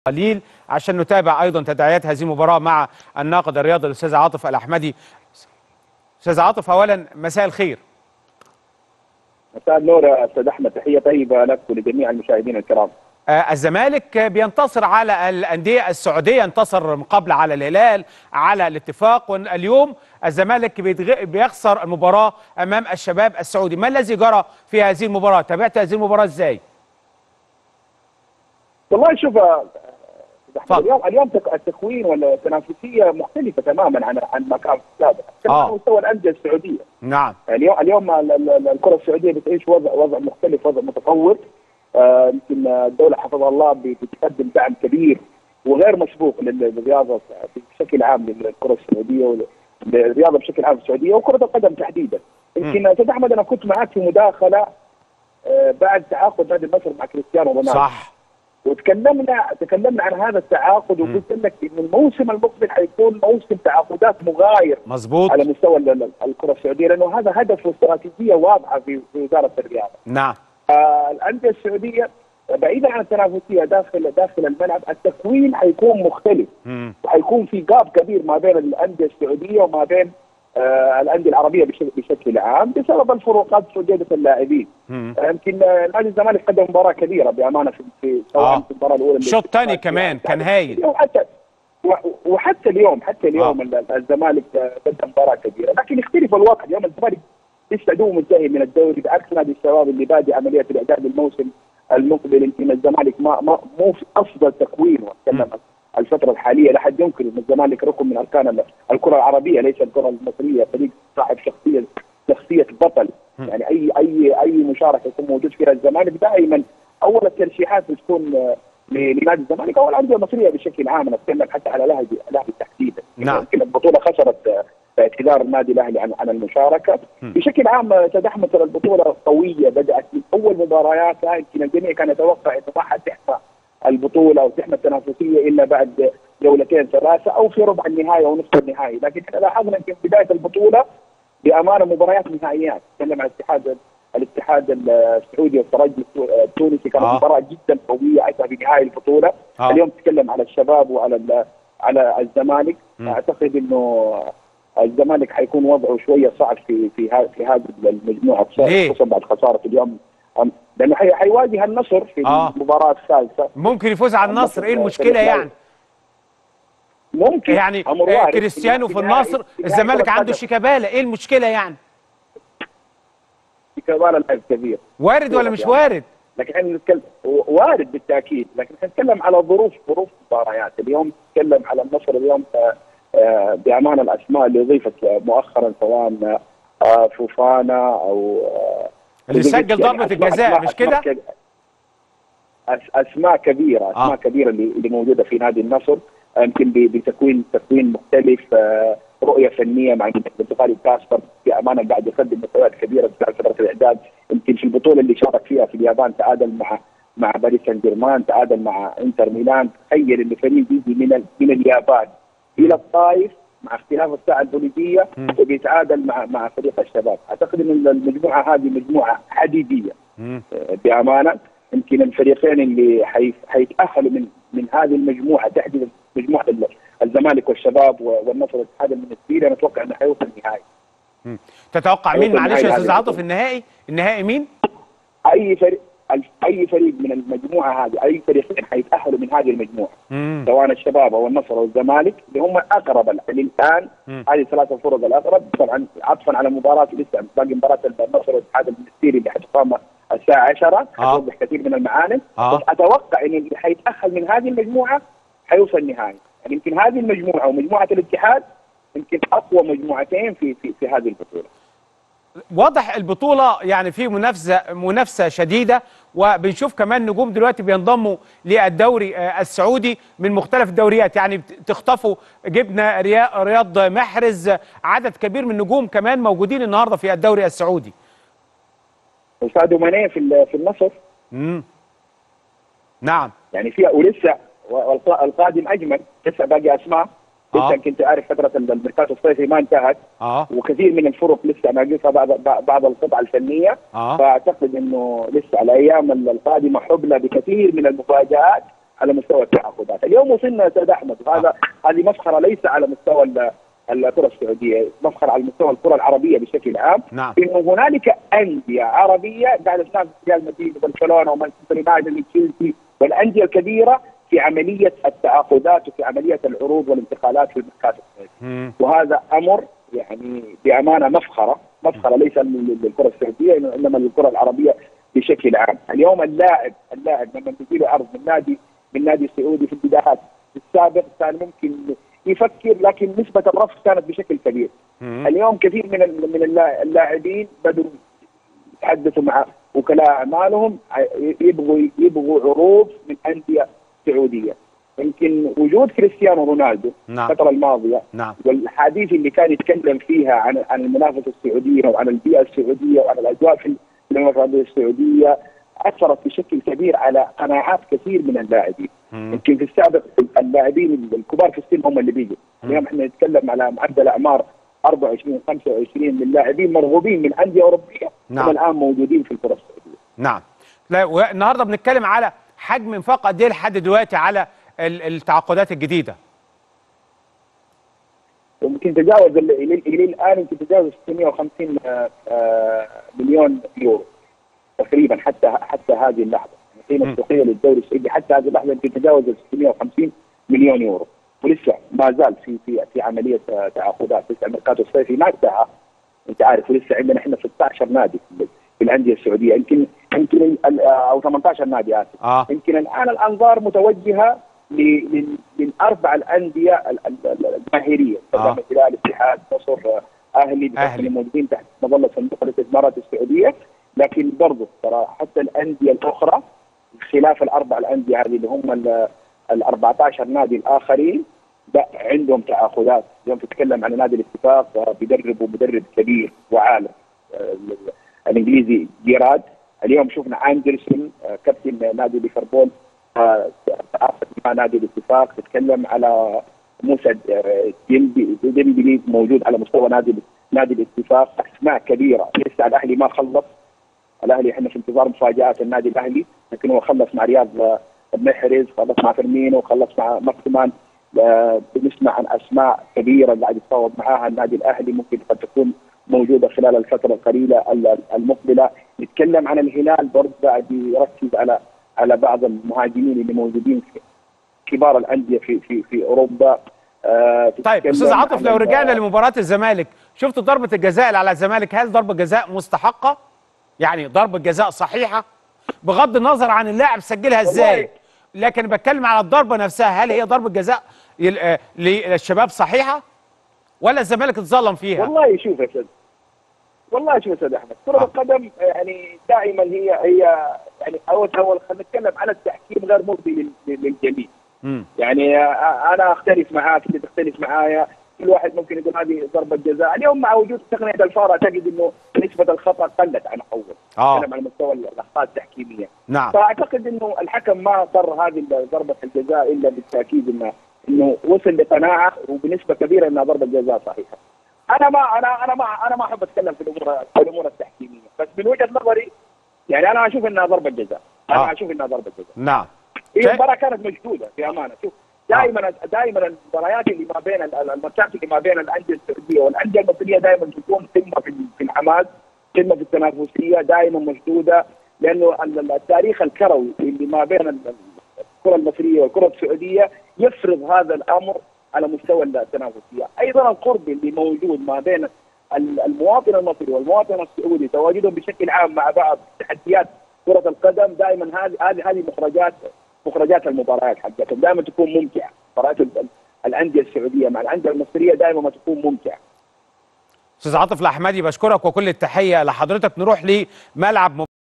قليل عشان نتابع ايضا تداعيات هذه المباراه مع الناقد الرياضي الاستاذ عاطف الاحمدي. استاذ عاطف، اولا مساء الخير. مساء النور يا استاذ احمد، تحيه طيبه لك ولجميع المشاهدين الكرام. الزمالك بينتصر على الانديه السعوديه، انتصر من قبل على الهلال على الاتفاق، واليوم الزمالك بيخسر المباراه امام الشباب السعودي. ما الذي جرى في هذه المباراه؟ تابعت هذه المباراه ازاي؟ والله شوف اليوم التكوين والتنافسيه مختلفه تماما عن ما كان سابقا، على مستوى الانديه السعوديه. نعم. اليوم الكره السعوديه بتعيش وضع مختلف، وضع متطور. يمكن الدوله حفظها الله بتقدم دعم كبير وغير مسبوق للرياضه بشكل عام، للكره السعوديه والرياضه بشكل عام في السعوديه وكره القدم تحديدا. يمكن استاذ احمد انا كنت معك في مداخله بعد تعاقد نادي النصر مع كريستيانو رونالدو. صح. تكلمنا عن هذا التعاقد، وقلت لك ان الموسم المقبل حيكون موسم تعاقدات مغاير مظبوط على مستوى الكره السعوديه، لانه هذا هدف واستراتيجيه واضحه في وزاره الرياضه. نعم. الانديه السعوديه بعيدا عن التنافسيه داخل الملعب، التكوين حيكون مختلف، وحيكون في جاب كبير ما بين الانديه السعوديه وما بين الانديه العربيه بشكل عام بسبب الفروقات في جوده اللاعبين. يمكن نادي الزمالك قدم مباراه كبيره بامانه في سواء في المباراه الاولى، الشوط الثاني كمان كان هايل، وحتى اليوم الزمالك قدم مباراه كبيره، لكن يختلف الوضع. اليوم الزمالك لسه دوم منتهي من الدوري، بعكس نادي الشباب اللي بادئ عمليه الاعداد للموسم المقبل. يمكن الزمالك مو في افضل تكوين، واتكلم الفتره الحاليه لا حد ينكر ان الزمالك ركن من اركان الكره العربيه، ليس الكره المصريه، فريق صاحب شخصيه بطل. يعني اي مشاركه يكون موجود فيها الزمالك دائما اول الترشيحات بتكون لنادي الزمالك او الانديه المصريه بشكل عام. انا اتكلم حتى على الاهلي تحديدا. نعم. يمكن البطوله خسرت اعتذار النادي الاهلي عن المشاركه. بشكل عام استاذ احمد البطوله قويه، بدات من اول مبارياتها. يمكن الجميع كان يتوقع انه ما حتحمى البطوله وتحمى التنافسيه الا بعد جولتين ثلاثه او في ربع النهائي او نصف النهائي، لكن احنا لاحظنا يمكن بدايه البطوله بامانه مباريات نهائيات. نتكلم عن الاتحاد السعودي والترجي التونسي، كانت مباراه جدا قويه حتى في نهائي البطوله. اليوم تتكلم على الشباب على الزمالك. اعتقد انه الزمالك حيكون وضعه شويه صعب في هذه المجموعه، خصوصا بعد خساره اليوم، لانه حيواجه النصر في المباراه الثالثه. ممكن يفوز على النصر، ايه المشكله يعني؟ ممكن يعني كريستيانو في النصر، الزمالك عنده شيكابالا، ايه المشكله يعني؟ شيكابالا لاعب كبير، وارد ولا مش وارد؟ لكن احنا نتكلم وارد بالتاكيد، لكن احنا نتكلم على ظروف المباريات. اليوم نتكلم على النصر اليوم بامانه الاسماء اللي اضيفت مؤخرا، سواء فوفانا او اللي سجل ضربه الجزاء، مش كده؟ اسماء كبيره اللي موجوده في نادي النصر، يمكن بتكوين مختلف، رؤيه فنيه مع البرتغالي كاسبر بامانه قاعد يقدم مستويات كبيره في فتره الاعداد. يمكن في البطوله اللي شارك فيها في اليابان تعادل مع باريس سان جيرمان، تعادل مع انتر ميلان. تخيل ان فريق يجي من اليابان الى الطائف مع اختلاف الساعه البوليسيه وبيتعادل مع فريق الشباب. اعتقد ان المجموعه هذه مجموعه حديديه بامانه. يمكن الفريقين اللي حيتاهلوا من هذه المجموعه، تحديدا مجموعه الزمالك والشباب والنصر والاتحاد المنستيري، انا اتوقع انه حيوصل النهائي. تتوقع مين معلش يا استاذ عاطف النهائي مين؟ اي فريق من المجموعه هذه، اي فريقين حيتاهلوا من هذه المجموعه، سواء الشباب او النصر او الزمالك اللي هم اقرب الان. هذه ثلاثه فرق الاقرب، طبعا عطفا على مباراه لسه باقي مباراه النصر والاتحاد المنستيري اللي حتقام الساعه 10 حتوضح كثير من المعالم. بس اتوقع ان اللي حيتاهل من هذه المجموعه حيوصل النهائي. يعني يمكن هذه المجموعه ومجموعه الاتحاد يمكن اقوى مجموعتين في هذه البطوله. واضح البطوله يعني في منافسه شديده، وبنشوف كمان نجوم دلوقتي بينضموا للدوري السعودي من مختلف الدوريات. يعني تخطفوا، جبنا رياض محرز، عدد كبير من النجوم كمان موجودين النهارده في الدوري السعودي. وسادو ماني في النصر. نعم. يعني فيها ولسه القادم اجمل، لسه باقي اسماء. لسه كنت عارف فتره الميركاتو الصيفي ما انتهت، وكثير من الفرق لسه ناقصها بعض القطع الفنيه. فاعتقد انه لسه الايام القادمه حبلى بكثير من المفاجات على مستوى التعاقدات. اليوم وصلنا يا استاذ احمد، هذه مسخره ليس على مستوى الكره السعوديه، مسخره على مستوى الكره العربيه بشكل عام. نعم. انه هنالك انديه عربيه قاعده تنافس ريال مدريد وبرشلونه ومانشستر يونايتد وتشيلسي والانديه الكبيره في عمليه التعاقدات وفي عمليه العروض والانتقالات في الميركاتو. وهذا امر يعني بامانه مسخره ليس للكره السعوديه انما للكره العربيه بشكل عام. اليوم اللاعب لما بيجي له عرض من نادي سعودي في البدايات في السابق كان ممكن يفكر، لكن نسبه الرفض كانت بشكل كبير. اليوم كثير من اللاعبين بدوا يتحدثوا مع وكلاء اعمالهم، يبغوا عروض من انديه سعوديه. يمكن وجود كريستيانو رونالدو الفتره الماضيه والحديث اللي كان يتكلم فيها عن المنافسه السعوديه وعن البيئه السعوديه وعن الاجواء في المنافسه السعوديه اثرت بشكل كبير على قناعات كثير من اللاعبين. يمكن في السابق اللاعبين الكبار في السن هم اللي بيجوا، اليوم احنا نتكلم على معدل اعمار 24 25 من لاعبين مرغوبين من انديه اوروبيه هم الان موجودين في الكره السعوديه. نعم. لا والنهارده بنتكلم على حجم انفاق قد ايه لحد دلوقتي على التعاقدات الجديده؟ يمكن تجاوز الى الان يمكن تجاوز 650 مليون يورو تقريبا حتى هذه اللحظه. القيمه السوقيه للدوري السعودي حتى هذه اللحظه يمكن تجاوز 650 مليون يورو، ولسه ما زال في عمليه تعاقدات. لسه الميركاتو الصيفي ما انتهى، انت عارف، ولسه عندنا احنا 16 نادي في الانديه السعوديه، يمكن او 18 نادي اسف. يمكن الان الانظار متوجهه للاربع الانديه الجماهيريه، الهلال، الاتحاد، نصر، اهلي اللي موجودين تحت مظله صندوق الاستثمارات السعوديه. لكن برضه ترى حتى الانديه الاخرى خلاف الاربع الانديه هذه اللي هم ال 14 نادي الاخرين عندهم تعاقدات. اليوم تتكلم عن نادي الاتفاق بيدربوا مدرب كبير وعالم الانجليزي جيراد. اليوم شفنا اندرسون كابتن نادي ليفربول تعاقد مع نادي الاتفاق. تتكلم على موسى ديمبلي موجود على مستوى نادي الاتفاق. اسماء كبيره. لسه الاهلي ما خلص، الاهلي احنا في انتظار مفاجات النادي الاهلي، لكن هو خلص مع رياض محرز، خلص مع فيرمينو، خلص مع مكتمان. بنسمع عن اسماء كبيره قاعد يتفاوض معاها النادي الاهلي، ممكن قد تكون موجوده خلال الفتره القليله المقبله. نتكلم عن الهلال برضه قاعد يركز على بعض المهاجمين اللي موجودين في كبار الانديه في اوروبا. طيب استاذ عاطف، لو رجعنا لمباراه الزمالك، شفت ضربه الجزاء اللي على الزمالك، هل ضربه جزاء مستحقه؟ يعني ضربه جزاء صحيحه بغض النظر عن اللاعب سجلها ازاي، لكن بتكلم على الضربه نفسها، هل هي ضربه جزاء للشباب صحيحه ولا الزمالك اتظلم فيها؟ والله شوف يا استاذ احمد، كرة القدم يعني دائما هي يعني اول خلينا نتكلم عن التحكيم غير مرضي للجميع. يعني انا اختلف معاك، انت تختلف معايا، كل واحد ممكن يقول هذه ضربه جزاء. اليوم مع وجود تقنيه الفار اعتقد انه نسبه الخطا قلت عن اول. نتكلم على مستوى الاخطاء التحكيميه. نعم. فاعتقد انه الحكم ما قر هذه ضربه الجزاء الا بالتاكيد انه وصل لقناعه وبنسبه كبيره انها ضربه جزاء صحيحه. انا ما احب اتكلم في الامور التحكيميه، بس من وجهه نظري يعني انا اشوف انها ضربه جزاء. اشوف انها ضربه جزاء. نعم. هي المباراه كانت مشدوده في امانه. شوف دائما المباريات اللي ما بين الماتشات اللي ما بين الانديه السعوديه والانديه المصريه دائما تكون قمه في الحماس، قمه في التنافسيه، دائما مشدوده، لانه التاريخ الكروي اللي ما بين الكره المصريه والكره السعوديه يفرض هذا الامر على مستوى التنافسيه. ايضا القرب اللي موجود ما بين المواطن المصري والمواطن السعودي، تواجدهم بشكل عام مع بعض، تحديات كره القدم دائما هذه مخرجات المباريات حقتهم دائما تكون ممتعه. مباريات الانديه السعوديه مع الانديه المصريه دائما ما تكون ممتعه. استاذ عاطف الاحمدي، بشكرك وكل التحيه لحضرتك. نروح لملعب